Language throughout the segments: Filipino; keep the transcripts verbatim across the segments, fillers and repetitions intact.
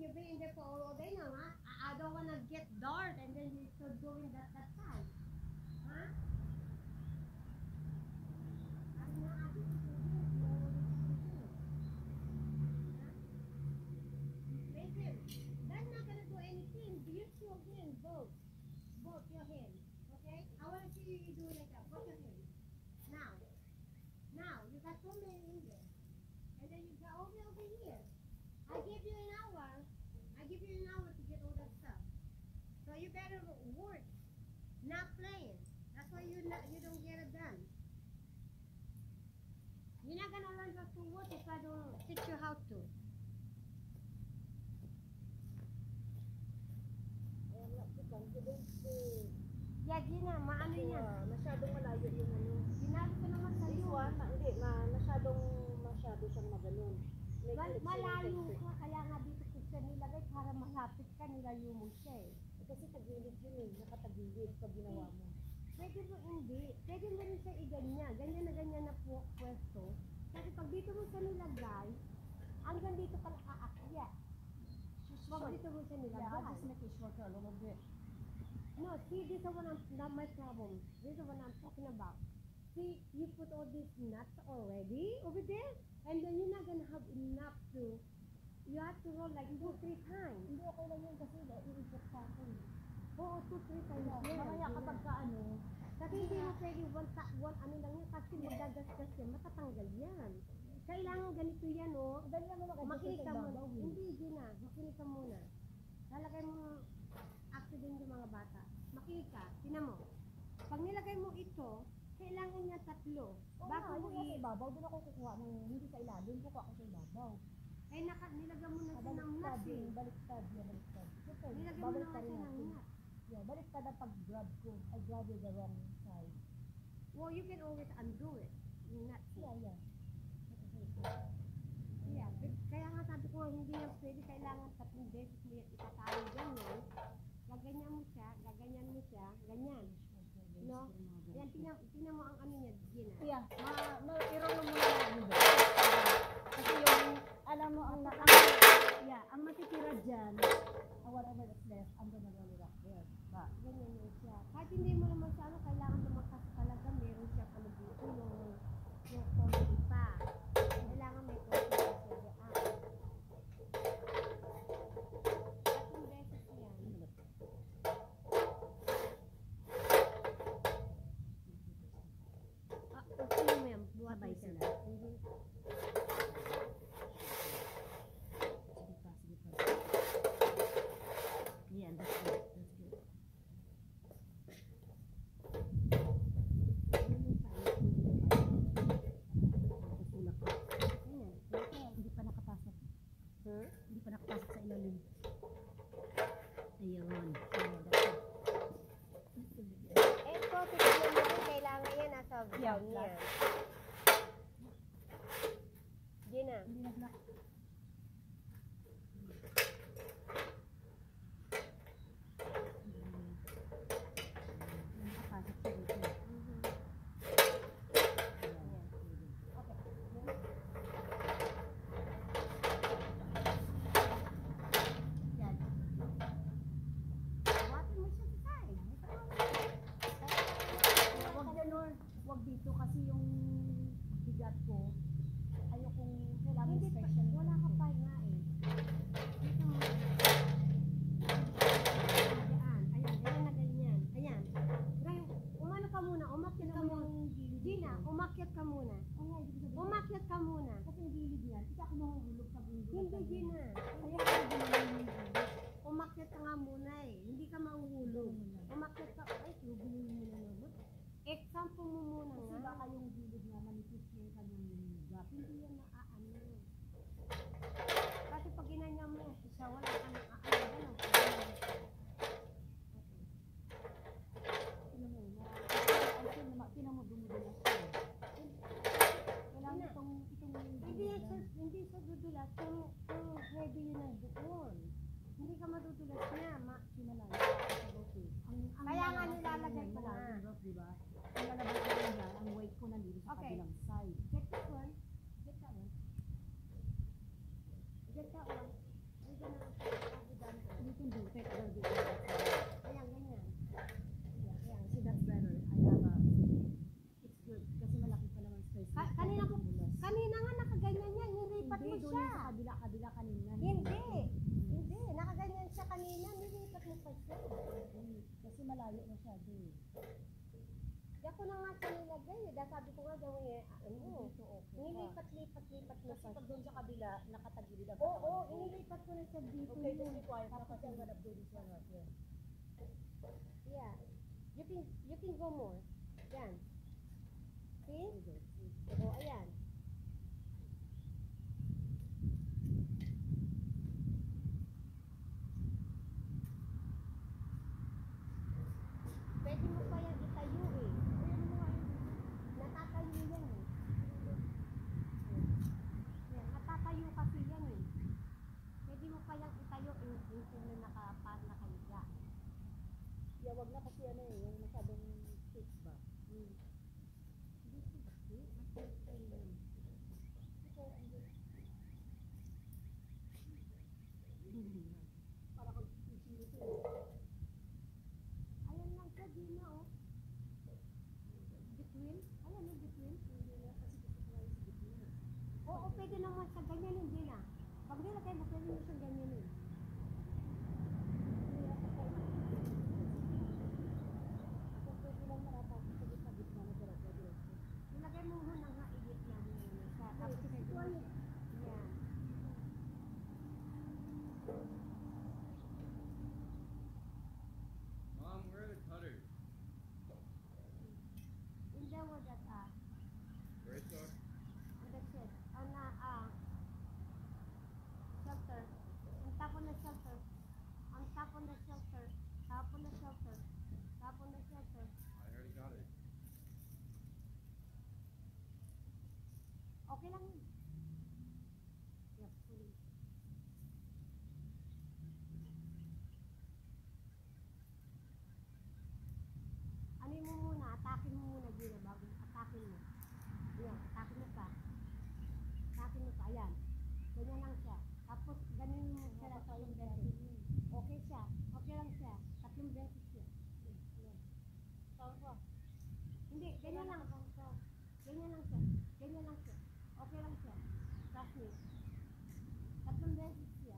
you be in there for all day now, huh? I, I don't want to get dark and then you start doing that that time. Huh? I'm not asking you to do it. You know what you should do. Huh? Make him. That's not going to do anything. Use your hands, both. Both your hands. Okay? I want to see you do it like that. Both your hands. Now. Now. You got so many in there. And then you got over over here. I give you an hour. I give you an hour to get all that stuff. So you better work, not playing. That's why you not, you don't get it done. You're not gonna learn how to work if I don't teach you how to. I'm not too confident to... Yeah, Gina, maano yan? Uh, masyadong malayo yung ano. Ginalo ko naman sa'yo. This one, ma, hindi, ma, masyadong, masyado siyang maganon. Mal malayo ka, kaya nga dito ko siya nilagay para malapit ka, nilayo mo siya eh. Kasi tagilid yun eh, nakatagilid pag ginawa mo. Pwede mo hindi, pwede mo rin siya i-ganyan, ganyan na ganyan na po pwesto. Kasi pag dito mo siya nilagay, hanggang dito ka nakaakyat. Pag dito mo siya nilagay. Yeah, I just make it shorter a little bit. No, see, this is what I'm, not my problem. This is what I'm talking about. See, you put all these nuts already over there, and then you're not gonna have enough to, you have to roll like two, three times. Hindi okay lang yun kasi iikot sa akin. Oo, two, three times. Yeah, mamaya kapag ka ano, kasi hindi mo pwede one, one ano lang yan, kasi magagasgas yan, matatanggal yan. Kailangan ganito yan, oh. Makinig ka muna. Hindi, Gina, makinig ka muna. Lalagay mo, accident yung mga bata. Makinig ka, tinan mo. Pag nilagay mo ito, kailangan niya tatlo. Baka mo i- sa ibabaw, doon ako kukuha ng, hindi sa ilalim, kukuha ako sa ibabaw. Eh, naka, nilagay mo na siya ng nuts eh. Baliktad, yeah, baliktad. Nilagay mo na nga siya ng nuts. Yeah, baliktad ang pag-grab ko. I grab with the wrong side. Well, you can always undo it. Nuts. Yeah, yeah. Yeah, kaya nga sabi ko, hindi yan pwede, kailangan tatlong beses mo yan itatalo ganyan. Gaganyan mo siya, gaganyan mo siya, ganyan. No? Yan, tingnan, tingnan mo ang ano niya, Gina. Yeah, ma, ma, i-roll mo muna lang dito. Kasi yung, alam mo, ang, ang, yeah, ang matitira dyan, uh, whatever is left, I'm gonna roll it up there. Ba? Ganyan yun siya. Kahit hindi mo naman siya, ano, kailangan naman kasi talaga, meron siya pala dito, yung, yung comedy pa. Kailangan may comedy pa siya dyan. Tatlong beses yan. Ah, okay mo yan. Buhat mo siya. Sige pa, sige pa. Yeah, that's good. That's good. Natutulak ko. Ayan. Hindi pa nakapasok. Huh? Hindi pa nakapasok sa ilalim. Ayun. Ayun, that's it. Eto, tignan mo rin, kailangan yan nasa ground niya. Gina. Hindi nag-lock. Nakapasok sa dito. Yan. Buhatin mo siya sa side. Huwag dyan, or huwag dito kasi yung bigat ko. Ayokong kailangan Hindi pa, special. wala ka pa nga eh. Dito mo. Ayan, ayan, ganyan na ganyan. Ayan. Ngayon, umano ka muna, umakyat ka muna. Gina, umakyat ka muna. Umakyat ka muna. Kasi yung gilid yan, hindi ako mahuhulog sa gilid. Hindi, Gina. Kaya ako ginawin yung gilid. Umakyat ka nga muna eh. Hindi ka mahuhulog. Umakyat ka. Ay, lubulin mo na naman. Example mo muna Kasi nga. baka yung gilid nga manipis yung kanyang gap. Hindi yan naaano. Kasi pag ginanyan mo siya, wala ka nang aano. Tinan mo, ay tinan mo, tinan mo dumudulas siya. Kailangan itong, itong Hindi yan siya, hindi siya dudulas kung, kung ready yun ang doon. Hindi ka madudulas niya. Ma sinalay. Kaya nga nilalagay ko nga. Diba? Ang lalabas ko lang dyan, ang weight ko nandito sa Okay. kabilang side. Get that one. Get that one. Get that one. Ay, ganun. we don't take other videos. Ayan, ganyan. Yeah, yeah, see, that's better. I have a, it's good. Kasi malaki pa naman space. Ka- kanina ko, kanina nga nakaganyan yan, nilipat Hindi, mo doon siya. yung sa kabila, kabila kanina. Hindi, hindi, nakaganyan siya kanina, nilipat mo pa siya. Hindi, kasi malayo masyado eh. Di ako na nga siya nilagay eh, dahil sabi ko nga gawin eh, ano, Dito, okay. nilipat-lipat-lipat mo Kasi pa pag siya. doon sa kabila, nakatagilid ang Oo, katawan oo, ko. inilipat ko na siya dito Okay, yun. just be quiet. Tapos Tapos I'm yung- gonna do this one right here. Yeah, you can, you can go more. Yan. See? Oo, ayan. Pwede mo pa yan itayo eh. Natatayo yan eh. Yan, natatayo kasi yan eh. Pwede mo pa yan itayo eh, yung na nakapa, nakahiga. Yeah, wag na kasi ano eh, yung masyadong stiff ba? Hmm. Hindi hindi, mas tayo yan. Para kang sisisi eh. Ayan lang siya, di na oh. Between? Ayan yung between. Hindi na kasi gusto ko lang sa gitna. Oo, pwede naman sa ganyan, hindi na. Pag nilagay mo, pwede mo siyang ganyan eh. Ako pwede lang maratapos sa gitna, gitna na diretso, diretso. Nilagay mo muna nga igit na mo yun siya. Tapos Ay, pwede mo. ay. Yan. Mom, where are the cutters? In the word that ah, Where is it? on the shed. On na ah, shelter. On top on the shelter. On top on the shelter. Top on the shelter. Top on the shelter. I already got it. Okay lang yun. Yep, fully. Ano mo muna, atakin mo muna Gina, bago atakin mo. Yan, atakin mo pa. Atakin mo pa, ayan. Ganyan lang siya. Tapos, ganun mo siya lang sa yung beses. Okay siya, okay lang siya. Tatlong beses siya. Yan. Tama. Hindi, ganyan lang. Ganyan lang siya. Ganyan lang siya. Okay lang siya. Trust me. Tatlong beses siya.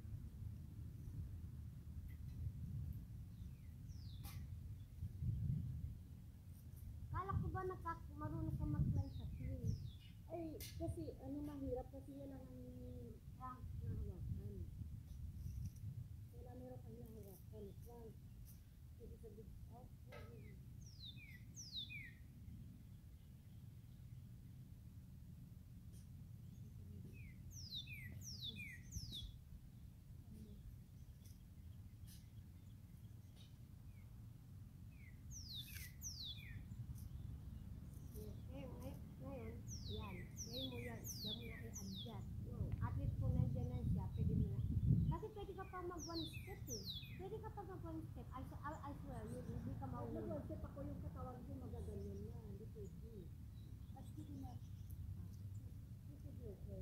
Kala ko ba nakak marunong ka mag-fly sa tree? Ay, kasi ano mahirap kasi yan ang rank na hawakan. Wala meron kang nahawakan. Rank. Hindi sa big out. Ngayon, ngay- ngayon, yan. Ngayon mo yan. Diyan mo na i-adjust. At least kung nandiyan na siya, pwede mo na. Kasi pwede ka pa mag one step eh. Pwede ka pa mag one step. I, I, I swear, you, hindi ka Pag maulog. nag-worship ako yung katawan ko magaganyan na. Hindi pwede. At hindi na. Hindi pwede okay.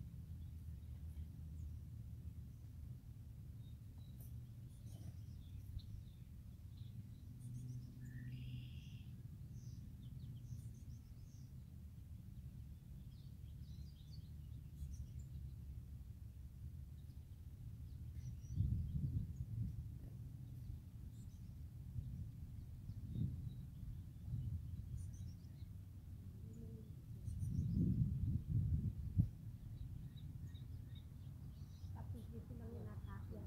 Tapos dito lang yung atake.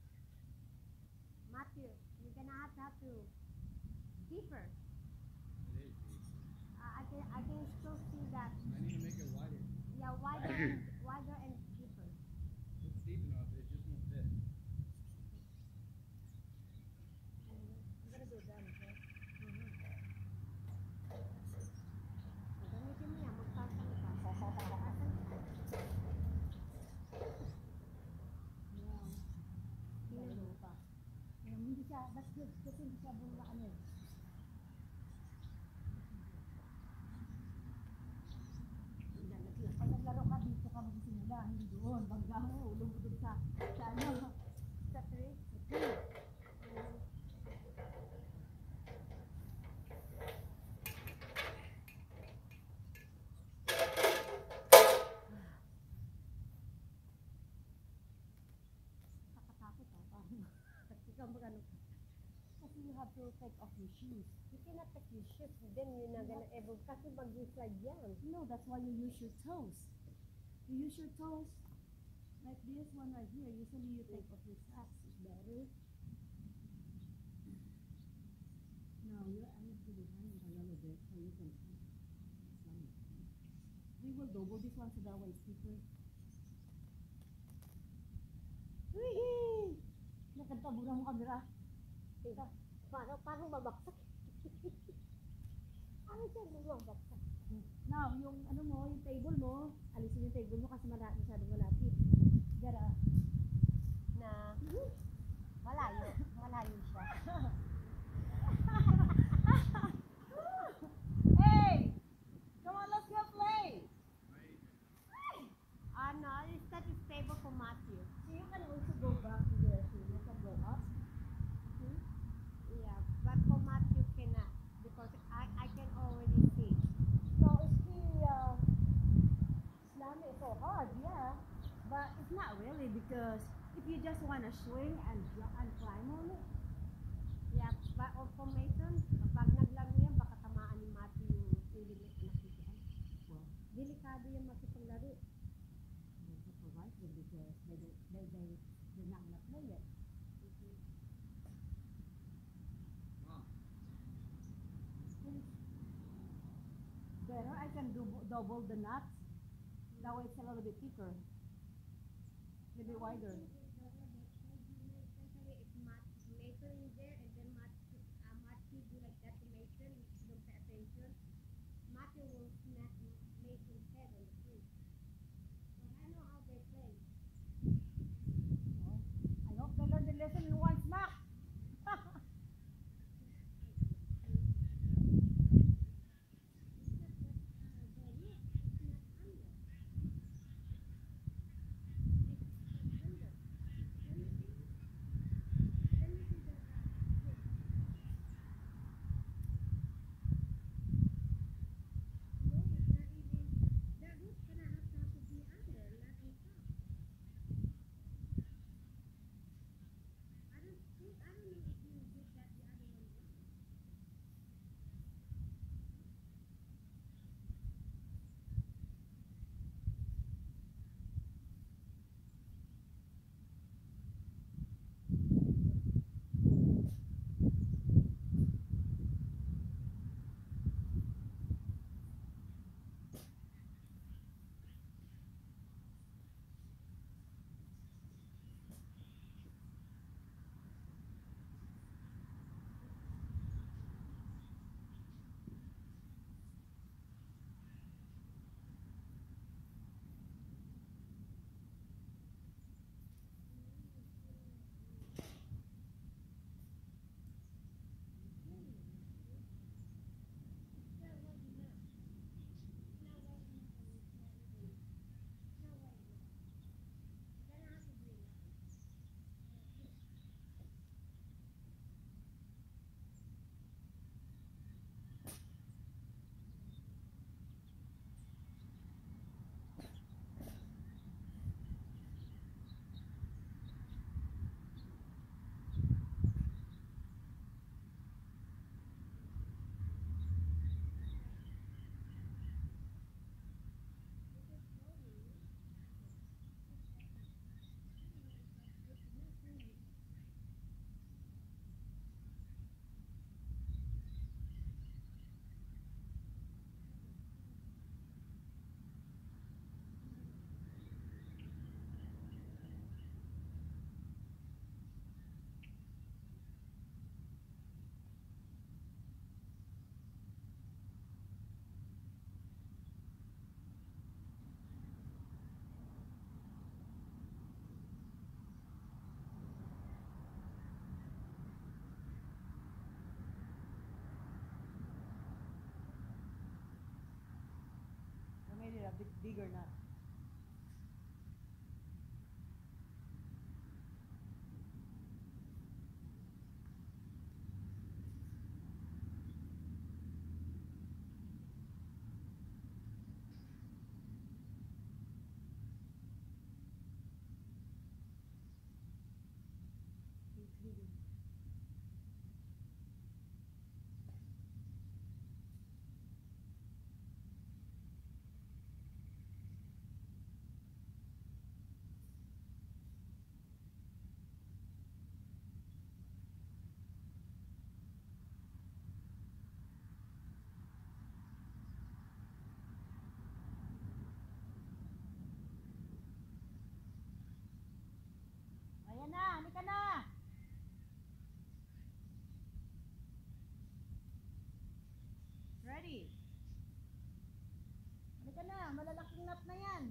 Matthew, you're gonna have to have to deeper. I can I can still see that. I need to make it wider. Yeah, wider and wider and deeper. It's deep enough, it just won't fit. I'm gonna do that, okay? Gamitin mo yan, magpasang ka. Pasang ka. Yeah. Tingnan mo pa. Um, hindi siya, that's good. Kasi hindi siya bula ano eh. Pag naglaro ka dito ka magsisimula, hindi doon. Bangga mo, ulo mo doon sa, sa ano. Sa three. Sa tree. Nakatakot ah. Parang, ikaw mag-ano ka. Kasi you have to take off your shoes. You cannot take your shoes, then you're not gonna ever, kasi mag-slide yan. No, that's why you use your toes. You use your toes like this one right here. Usually you take off your socks. It's better. Now you I need to behind it a little bit so you can slide. We will double this one so that way it's deeper. Wee! Nakagtabura mo kamera. Diba? Parang, parang mabaksak. Ano siya bumabaksak? Now, yung ano mo, yung table mo, alisin yung table mo kasi mala masyadong malapit. Gara. Na malayo. Malayo siya. Hey! Come on, let's go play! Ah, no, it's that is table for Matthew. So you can also go back to the so you can go up. Yeah, but for Matthew cannot because I, I can already see. So if he uh, slam it so hard, yeah. But it's not really because if you just want to swing and and climb on it, Yeah, but or for Mason, pag naglaro yan, baka tamaan ni Matthew yung yung limit na nakikita. well, Delikado yung makipaglaro. they're supervised because they don't, they they they're not gonna play it. Mom, Better, I can do double the nuts. That way it's a little bit thicker, a little bit wider. Especially if Matt, Mason is there and then Matthew, uh, Matthew do like that to Mason, if you don't pay attention, Matthew will smack Mason's head on the tree. But I know how they play. Well, I hope they learn the lesson in one smack. big or not. Ayan na, halika na. Ready? Halika na, malalaking nap na yan.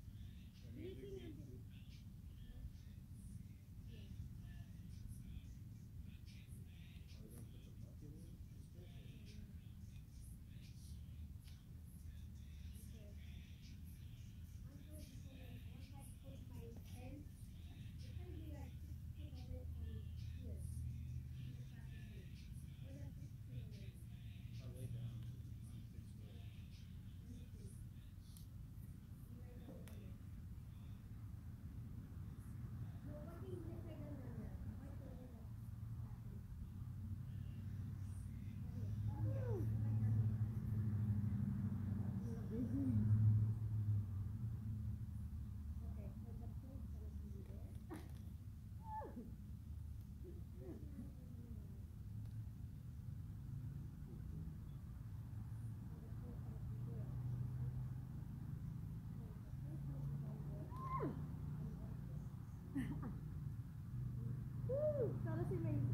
Sana si May.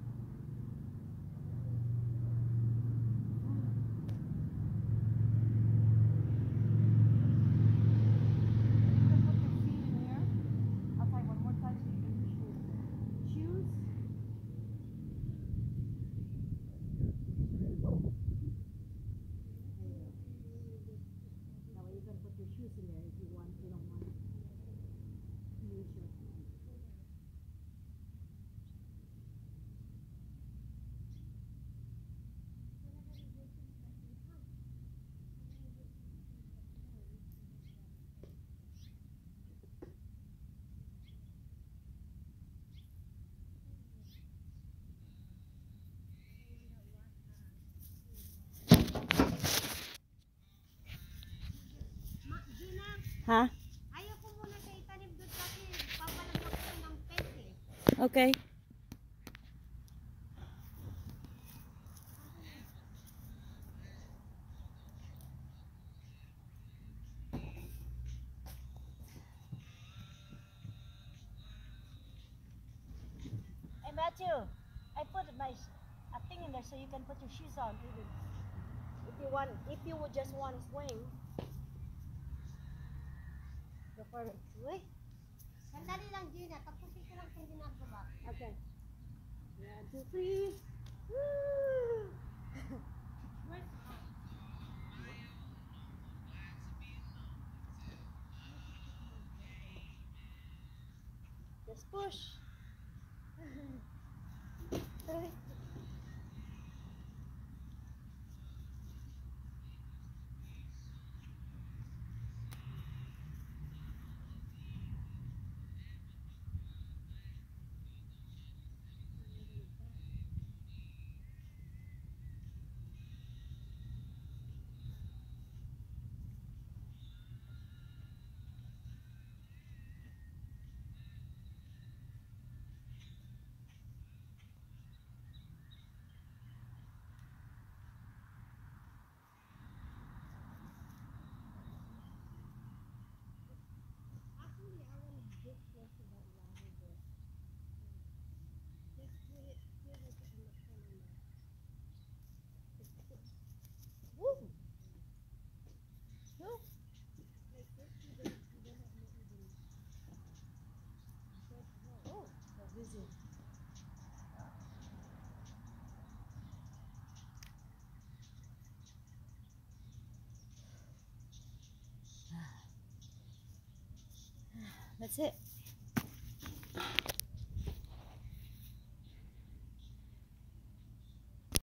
Ha? Ayaw ko muna sa itanim doon kasi papalagpak ko ng peke. Okay. Hey Matthew, I put my a thing in there so you can put your shoes on. If you want, if you would just want to swing. Go for it. Uy. Sandali lang, Gina. Tapusin ko lang itong ginagawa. Okay. One, two, three. Woo! Where's Just push. Actually, I want to get close to that water there. Just put it, put it in the corner there. Woo! Woo! Like this, you don't, you don't have no even. Oh, so busy. That's it.